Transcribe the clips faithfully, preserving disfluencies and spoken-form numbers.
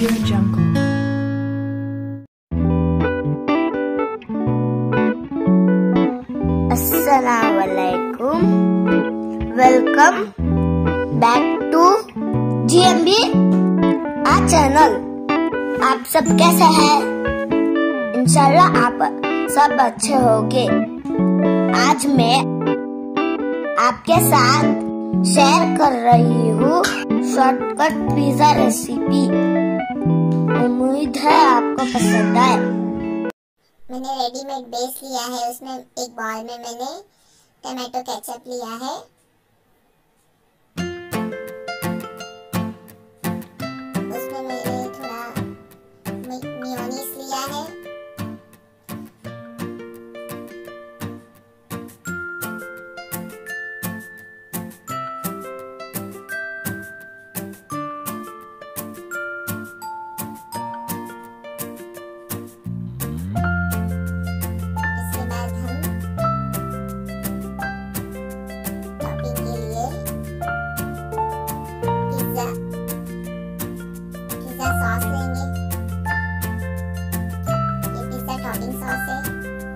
Audio Jungle. Assalamualaikum. Welcome back to G M B our channel. आप सब कैसे हैं? इंशाल्लाह आप सब अच्छे होंगे। आज मैं आपके साथ शेयर कर रही हूँ शॉर्टकट पिज्जा रेसिपी। उम्मीद है आपको पसंद आए। मैंने रेडीमेड बेस लिया है, उसमें एक बाउल में मैंने टमाटो केचप लिया है, उसमें मैंने थोड़ा मेयोनीज लिया है, सॉस लेंगे। ये पिज़्ज़ा टॉपिंग सॉस है।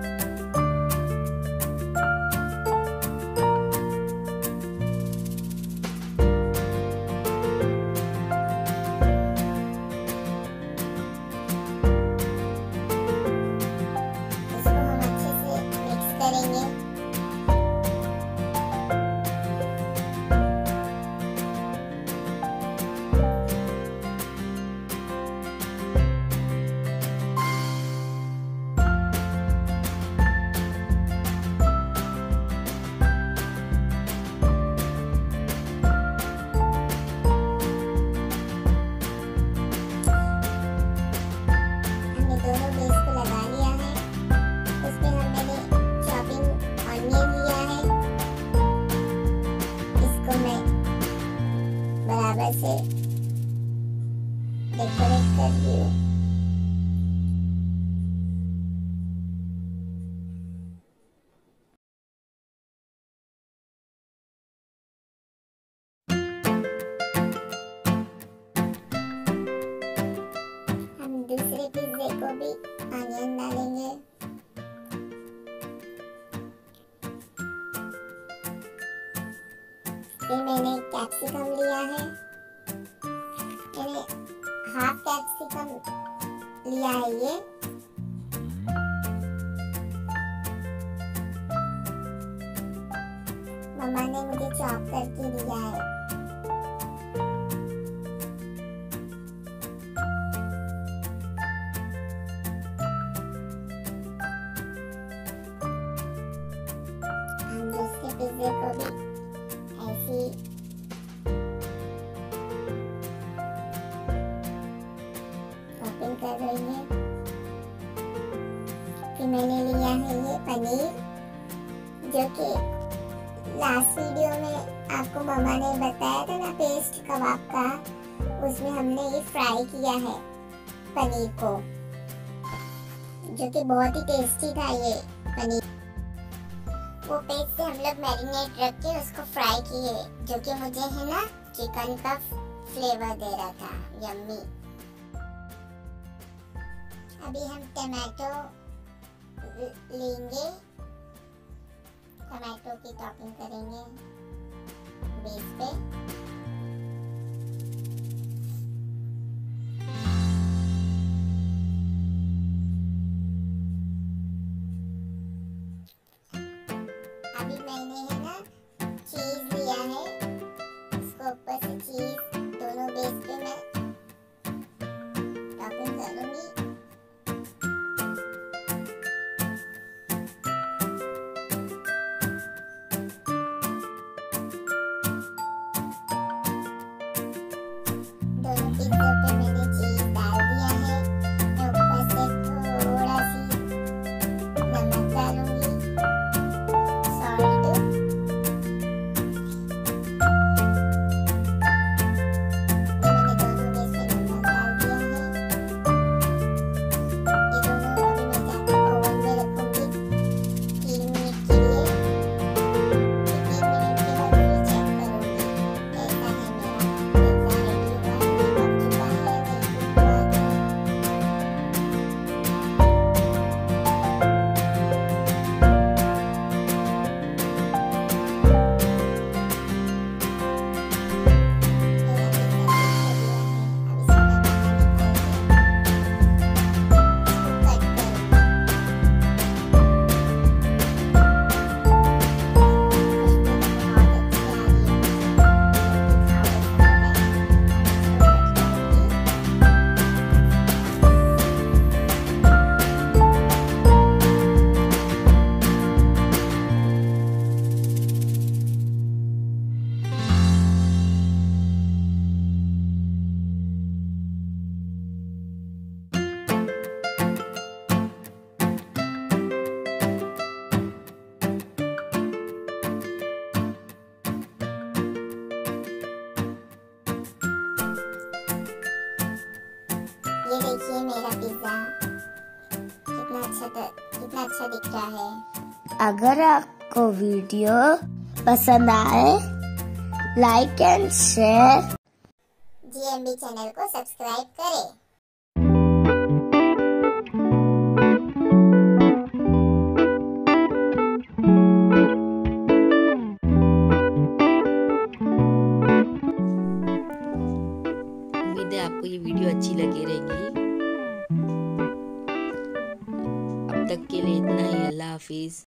इसको हम अच्छे से मिक्स करेंगे। दोनों बेस को लगा लिया है। उसमें हम मैंने चॉपिंग ऑनियन लिया है, इसको मैं बराबर से डेकोरेट कर रही हूँ। हम दूसरे पिज़्ज़े को भी ऑनियन डालेंगे। फिर मैंने कैप्सिकम लिया है, मैंने हाफ कैप्सिकम लिया है। ये मम्मा ने मुझे चॉप करके दिया है। दूसरे पिज़्ज़े को भी ऐसी टॉपिंग कर रही है। फिर मैंने लिया है ये पनीर, जो कि लास्ट वीडियो में आपको मम्मा ने बताया था ना, पेस्ट कबाब का, उसमें हमने ये फ्राई किया है पनीर को, जो कि बहुत ही टेस्टी था ये पनीर। वो पेस्ट से हम लोग मैरिनेट रख के उसको फ्राई किए, जो कि मुझे है ना चिकन का फ्लेवर दे रहा था, यम्मी। अभी हम टमाटो लेंगे, टमाटो की टॉपिंग करेंगे बेस पे। अभी मैंने है ना चीज लिया है, इसको ऊपर से चीज दोनों बेस पे मैं टॉपिंग करूंगी। ये देखिए मेरा पिज्जा कितना अच्छा कितना अच्छा दिख रहा है। अगर आपको वीडियो पसंद आए, like and share, GMB channel को सब्सक्राइब करें। उम्मीद है आपको ये वीडियो अच्छी लगी रहेगी। अब तक के लिए इतना ही। अल्लाह हाफिज।